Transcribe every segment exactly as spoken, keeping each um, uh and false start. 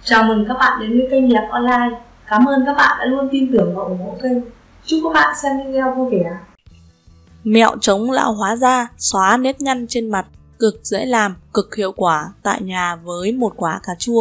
Chào mừng các bạn đến với kênh Đẹp Online. Cảm ơn các bạn đã luôn tin tưởng và ủng hộ kênh. Chúc các bạn xem video vui vẻ. Mẹo chống lão hóa da, xóa nếp nhăn trên mặt, cực dễ làm, cực hiệu quả tại nhà với một quả cà chua.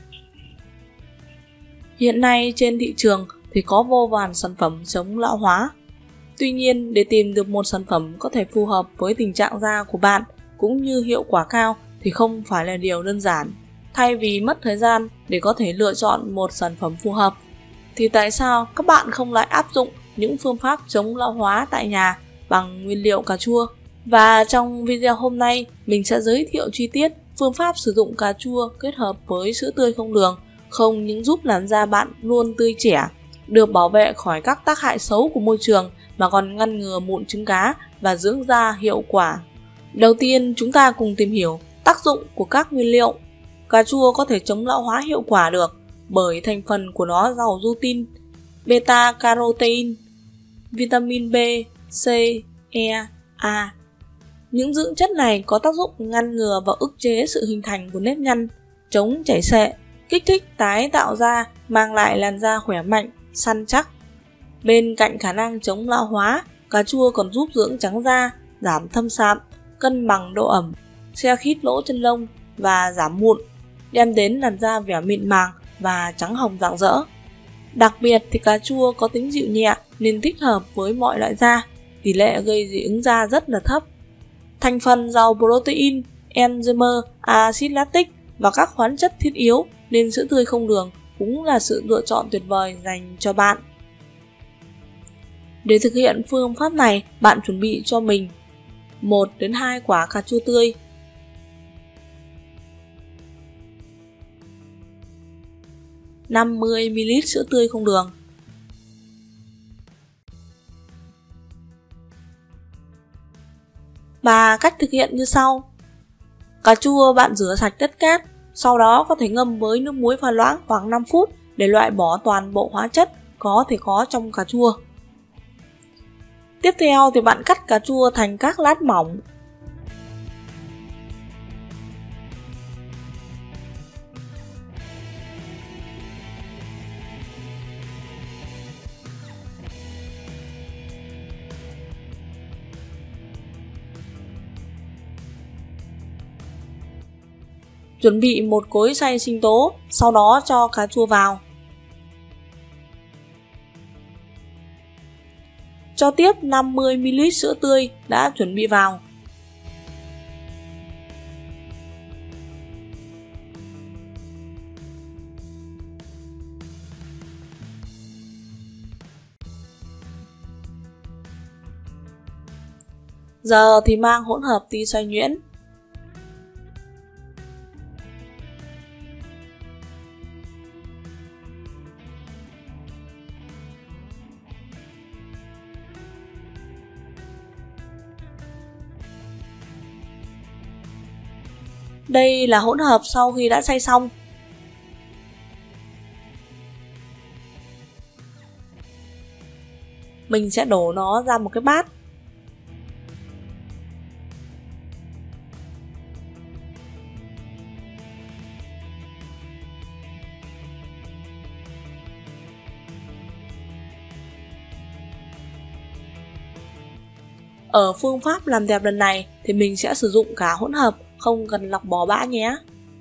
Hiện nay trên thị trường thì có vô vàn sản phẩm chống lão hóa. Tuy nhiên, để tìm được một sản phẩm có thể phù hợp với tình trạng da của bạn cũng như hiệu quả cao thì không phải là điều đơn giản. Thay vì mất thời gian để có thể lựa chọn một sản phẩm phù hợp, thì tại sao các bạn không lại áp dụng những phương pháp chống lão hóa tại nhà bằng nguyên liệu cà chua? Và trong video hôm nay, mình sẽ giới thiệu chi tiết phương pháp sử dụng cà chua kết hợp với sữa tươi không đường, không những giúp làn da bạn luôn tươi trẻ, được bảo vệ khỏi các tác hại xấu của môi trường mà còn ngăn ngừa mụn trứng cá và dưỡng da hiệu quả. Đầu tiên, chúng ta cùng tìm hiểu tác dụng của các nguyên liệu. Cà chua có thể chống lão hóa hiệu quả được bởi thành phần của nó giàu rutin, beta-carotene, vitamin B, C, E, A. Những dưỡng chất này có tác dụng ngăn ngừa và ức chế sự hình thành của nếp nhăn, chống chảy xệ, kích thích tái tạo da, mang lại làn da khỏe mạnh, săn chắc. Bên cạnh khả năng chống lão hóa, cà chua còn giúp dưỡng trắng da, giảm thâm sạm, cân bằng độ ẩm, se khít lỗ chân lông và giảm mụn, đem đến làn da vẻ mịn màng và trắng hồng rạng rỡ. Đặc biệt thì cà chua có tính dịu nhẹ nên thích hợp với mọi loại da, tỷ lệ gây dị ứng da rất là thấp. Thành phần giàu protein, enzyme, axit lactic và các khoáng chất thiết yếu nên sữa tươi không đường cũng là sự lựa chọn tuyệt vời dành cho bạn. Để thực hiện phương pháp này, bạn chuẩn bị cho mình một đến hai quả cà chua tươi, năm mươi mi li lít sữa tươi không đường, và cách thực hiện như sau. Cà chua bạn rửa sạch tất cát, sau đó có thể ngâm với nước muối pha loãng khoảng năm phút để loại bỏ toàn bộ hóa chất có thể có trong cà chua. Tiếp theo thì bạn cắt cà chua thành các lát mỏng. Chuẩn bị một cối xay sinh tố, sau đó cho cà chua vào. Cho tiếp năm mươi mi li lít sữa tươi đã chuẩn bị vào. Giờ thì mang hỗn hợp đi xoay nhuyễn. Đây là hỗn hợp sau khi đã xay xong. Mình sẽ đổ nó ra một cái bát. Ở phương pháp làm đẹp lần này thì mình sẽ sử dụng cả hỗn hợp, không cần lọc bỏ bã nhé.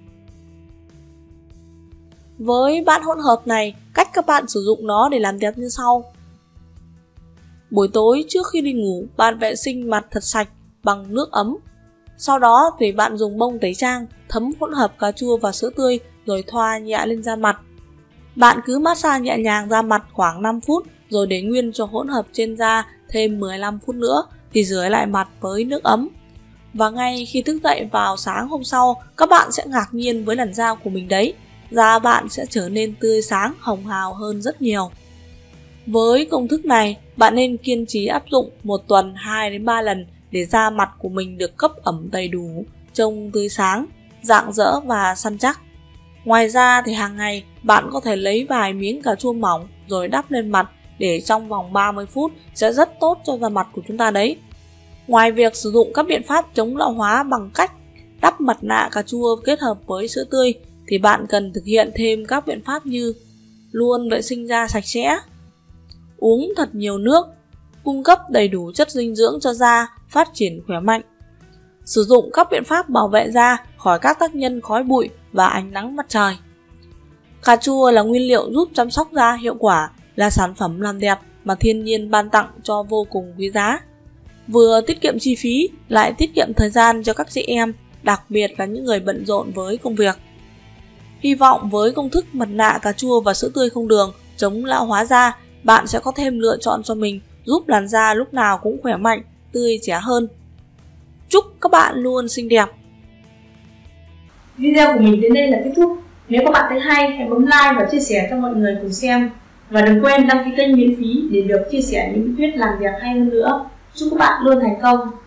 Với bát hỗn hợp này, cách các bạn sử dụng nó để làm đẹp như sau. Buổi tối trước khi đi ngủ, bạn vệ sinh mặt thật sạch bằng nước ấm. Sau đó thì bạn dùng bông tẩy trang thấm hỗn hợp cà chua và sữa tươi rồi thoa nhẹ lên da mặt. Bạn cứ massage nhẹ nhàng da mặt khoảng năm phút rồi để nguyên cho hỗn hợp trên da thêm mười lăm phút nữa thì rửa lại mặt với nước ấm. Và ngay khi thức dậy vào sáng hôm sau, các bạn sẽ ngạc nhiên với làn da của mình đấy. Da bạn sẽ trở nên tươi sáng, hồng hào hơn rất nhiều. Với công thức này, bạn nên kiên trì áp dụng một tuần hai đến ba lần để da mặt của mình được cấp ẩm đầy đủ, trông tươi sáng, rạng rỡ và săn chắc. Ngoài ra thì hàng ngày bạn có thể lấy vài miếng cà chua mỏng rồi đắp lên mặt để trong vòng ba mươi phút sẽ rất tốt cho da mặt của chúng ta đấy. Ngoài việc sử dụng các biện pháp chống lão hóa bằng cách đắp mặt nạ cà chua kết hợp với sữa tươi thì bạn cần thực hiện thêm các biện pháp như luôn vệ sinh da sạch sẽ, uống thật nhiều nước, cung cấp đầy đủ chất dinh dưỡng cho da phát triển khỏe mạnh, sử dụng các biện pháp bảo vệ da khỏi các tác nhân khói bụi và ánh nắng mặt trời. Cà chua là nguyên liệu giúp chăm sóc da hiệu quả, là sản phẩm làm đẹp mà thiên nhiên ban tặng cho vô cùng quý giá. Vừa tiết kiệm chi phí, lại tiết kiệm thời gian cho các chị em, đặc biệt là những người bận rộn với công việc. Hy vọng với công thức mặt nạ cà chua và sữa tươi không đường chống lão hóa da, bạn sẽ có thêm lựa chọn cho mình, giúp làn da lúc nào cũng khỏe mạnh, tươi trẻ hơn. Chúc các bạn luôn xinh đẹp. Video của mình đến đây là kết thúc. Nếu các bạn thấy hay, hãy bấm like và chia sẻ cho mọi người cùng xem. Và đừng quên đăng ký kênh miễn phí để được chia sẻ những bí quyết làm đẹp hay hơn nữa. Chúc các bạn luôn thành công.